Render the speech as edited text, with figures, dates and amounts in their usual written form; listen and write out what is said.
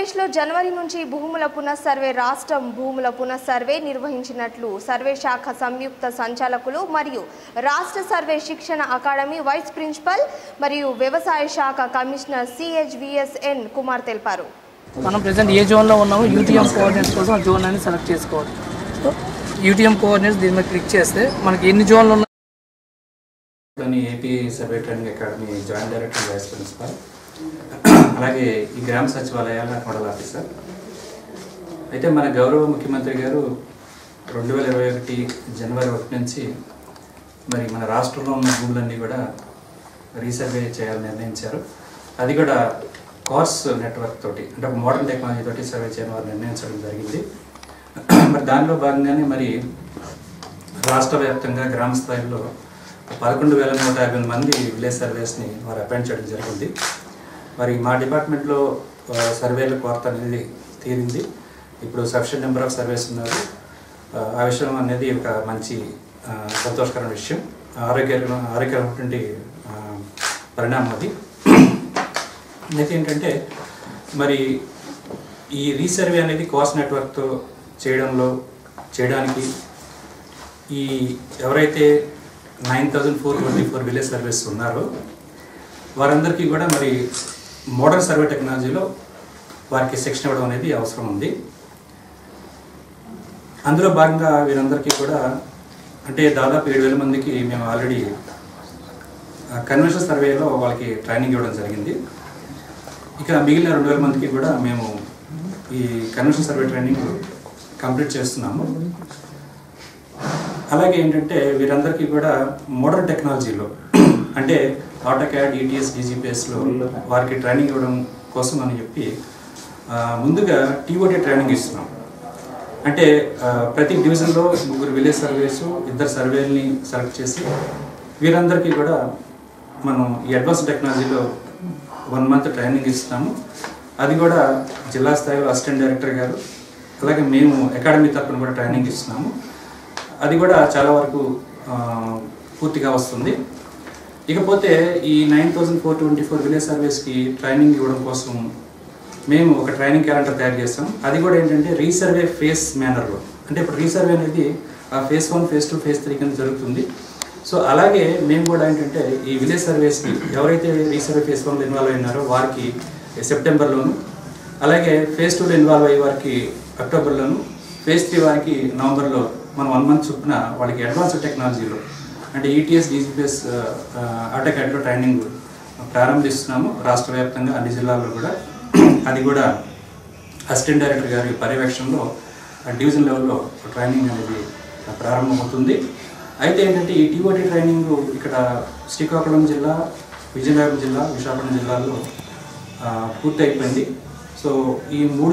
ఆంధ్రప్రదేశ్లో జనవరి నుంచి భూముల పునఃసర్వే రాష్ట్రం భూముల పునఃసర్వే నిర్వహించినట్లు సర్వే శాఖ సంయుక్త సంచాలకులు మరియు రాష్ట్ర సర్వే శిక్షణ అకాడమీ వైస్ ప్రిన్సిపల్ మరియు వ్యవసాయ శాఖ కమిషనర్ CHVSN కుమార్ తెలిపారు. మనం ప్రెజెంట్ ఏ జోన్లో ఉన్నామో యూటీఎం కోఆర్డినేట్స్ కోసం ఆ జోన్ అని సెలెక్ట్ చేసుకోవాలి. సో యూటీఎం కోఆర్డినేట్స్ దీని మీద క్లిక్ చేస్తే మనకి ఎన్ని జోన్లు ఉన్నాయి. AP survey training academy joint director vice principal, అలాగే ఈ గ్రామ సచివాలయాల నోడల్ ఆఫీసర్. అయితే మన గౌరవ ముఖ్యమంత్రి గారు 2021 జనవరి 1 నుంచి మరి మన రాష్ట్రంలో ఉన్న భూములన్నీ కూడా రీసర్వే చేయాలని నిర్ణయించారు. అది కూడా కార్స్ నెట్వర్క్ తోటి, అంటే ఒక మోడర్న్ టెక్నాలజీ తోటి సర్వే చేయడం వారు నిర్ణయించడం జరిగింది. మరి దానిలో భాగంగానే మరి రాష్ట్ర వ్యాప్తంగా గ్రామ స్థాయిలో 11,150 మంది విలేజ్ సర్వేస్ని వారు అపాయింట్ చేయడం జరిగింది. మరి మా డిపార్ట్మెంట్లో సర్వేల కొరత అనేది తీరింది. ఇప్పుడు సఫిషియెంట్ నెంబర్ ఆఫ్ సర్వేస్ ఉన్నారు. ఆ విషయం అనేది ఒక మంచి సంతోషకరమైన విషయం, ఆరోగ్యకరమైనటువంటి పరిణామం అది. అయితే ఏంటంటే మరి ఈ రీసర్వే అనేది కాస్ట్ నెట్వర్క్తో చేయడానికి ఈ ఎవరైతే 9,424 విలేజ్ సర్వేస్ ఉన్నారో వారందరికీ కూడా మరి మోడర్న్ సర్వే టెక్నాలజీలో వారికి శిక్షణ ఇవ్వడం అనేది అవసరం ఉంది. అందులో భాగంగా వీరందరికీ కూడా అంటే దాదాపు 7,000 మందికి మేము ఆల్రెడీ కన్వెన్షన్ సర్వేలో వాళ్ళకి ట్రైనింగ్ ఇవ్వడం జరిగింది. ఇక మిగిలిన 2,000 మందికి కూడా మేము ఈ కన్వెన్షన్ సర్వే ట్రైనింగ్ కంప్లీట్ చేస్తున్నాము. అలాగే ఏంటంటే వీరందరికీ కూడా మోడర్న్ టెక్నాలజీలో అంటే AutoCAD, ETS, DGPSలో వారికి ట్రైనింగ్ ఇవ్వడం కోసం అని చెప్పి ముందుగా TOT ట్రైనింగ్ ఇస్తున్నాం. అంటే ప్రతి డివిజన్లో 3 విలేజ్ సర్వేస్, 2 సర్వేల్ని సెలెక్ట్ చేసి వీరందరికీ కూడా మనం ఈ అడ్వాన్స్ టెక్నాలజీలో 1 మంత్ ట్రైనింగ్ ఇస్తున్నాము. అది కూడా జిల్లా స్థాయిలో అసిస్టెంట్ డైరెక్టర్ గారు, అలాగే మేము అకాడమీ తరఫున కూడా ట్రైనింగ్ ఇస్తున్నాము. అది కూడా చాలా వరకు పూర్తిగా వస్తుంది. ఇకపోతే ఈ 9,424 విలేజ్ సర్వేస్కి ట్రైనింగ్ ఇవ్వడం కోసం మేము ఒక ట్రైనింగ్ క్యాలెండర్ తయారు చేస్తాం. అది కూడా ఏంటంటే రీసర్వే ఫేస్ మేనర్లో, అంటే ఇప్పుడు రీసర్వే అనేది phase 1, phase 2, phase 3 కింద జరుగుతుంది. సో అలాగే మేము కూడా ఏంటంటే ఈ విలేజ్ సర్వేస్కి ఎవరైతే రీసర్వే phase 1లో ఇన్వాల్వ్ అయినారో వారికి సెప్టెంబర్లోను, అలాగే phase 2లో ఇన్వాల్వ్ అయ్యే వారికి అక్టోబర్లోను, phase 3 వారికి నవంబర్లో మనం 1 మంత్ చొప్పున వాళ్ళకి అడ్వాన్స్డ్ టెక్నాలజీలో అంటే ETS, DGPS, AutoCADలో ట్రైనింగ్ ప్రారంభిస్తున్నాము రాష్ట్ర వ్యాప్తంగా అన్ని జిల్లాల్లో కూడా. అది కూడా అసిస్టెంట్ డైరెక్టర్ గారి పర్యవేక్షణలో డివిజన్ లెవెల్లో ట్రైనింగ్ అనేది ప్రారంభమవుతుంది. అయితే ఏంటంటే ఈ TOT ట్రైనింగ్ ఇక్కడ శ్రీకాకుళం జిల్లా, విజయనగరం జిల్లా, విశాఖపట్నం జిల్లాల్లో పూర్తి అయిపోయింది. సో ఈ 3